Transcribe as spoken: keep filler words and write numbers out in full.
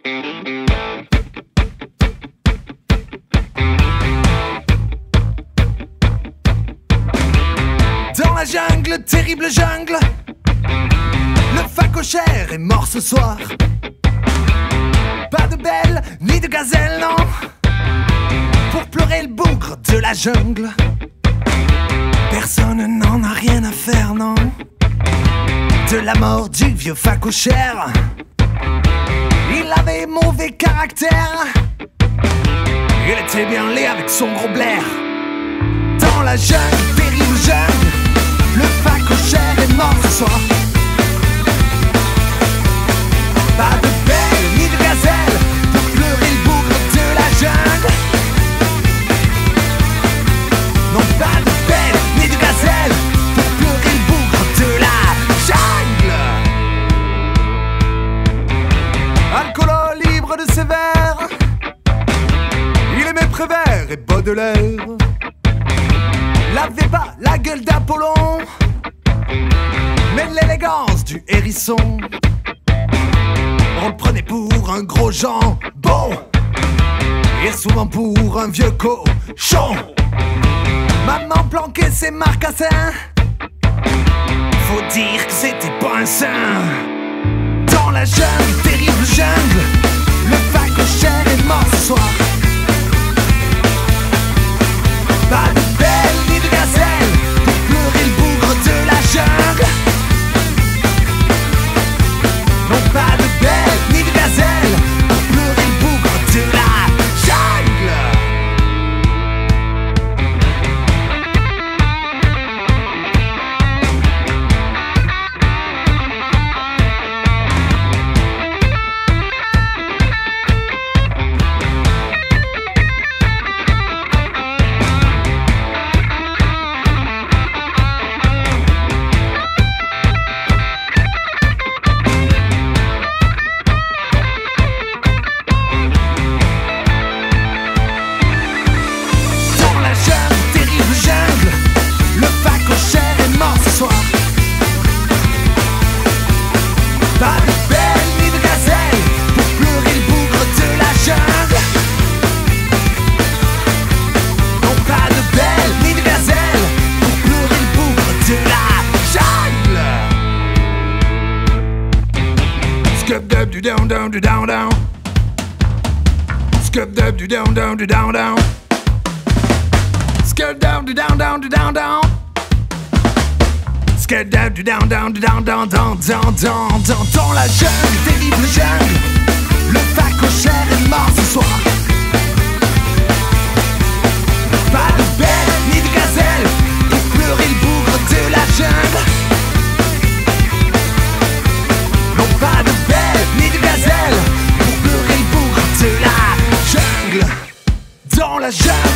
Dans la jungle, terrible jungle, le phacochère est mort ce soir. Pas de belle, ni de gazelle, non, pour pleurer le bougre de la jungle. Personne n'en a rien à faire, non, de la mort du vieux phacochère. Il avait mauvais caractère, il était bien laid avec son gros blaire. Dans la jungle, terrible jungle, le phacochère est mort ce soir. Pas de belle ni de gazelle pour pleurer le bougre de la jungle. Non, pas de belle ni de gazelle pour pleurer le bougre de la jungle. Alcoolo libre de ses verres, il aimait Prévert et Baudelaire. L'avait pas la gueule d'Apollon, mais l'élégance du hérisson. On le prenait pour un gros jambon, et souvent pour un vieux cochon. Maman planquait ses marcassins, faut dire que c'était pas un saint. Dans la jungle, terrible jungle, le phacochère est mort ce soir. Pas de belle ni de gazelle pour pleurer le bougre de la jungle. Non, pas de belle ni de gazelle pour pleurer le bougre de la jungle. Pas de belle ni de gazelle pour pleurer le bougre de la jungle. Non, pas de belle ni de gazelle pour pleurer le bougre de la jungle. Scub dub du down down du down down. Scub dub du down down du down down. Scub down du down down du down down. Scud down du down down du down down down down down down. Dans la jungle, terrible jungle, le phacochère est mort ce soir. Pas de belle ni de gazelle pour pleurer le bougre de la jungle. Non, pas de belle ni de gazelle pour pleurer le bougre de la jungle. Dans la jungle.